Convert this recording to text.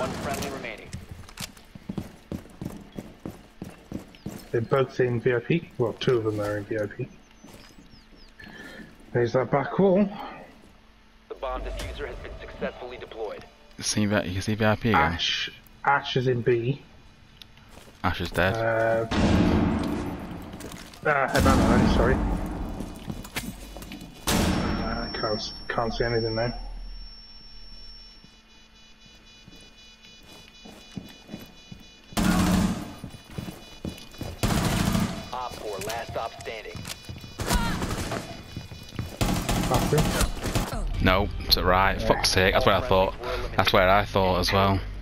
One friendly remaining. They're both in VIP. Well, two of them are in VIP. There's that back wall. The bomb diffuser has been successfully deployed. You can see VIP again. Ash is in B. Ash is dead. Hibana, sorry. Can't see anything now. Op 4, last stop standing. Bathroom. No, it's right. Fuck's sake. That's what I thought. That's where I thought as well.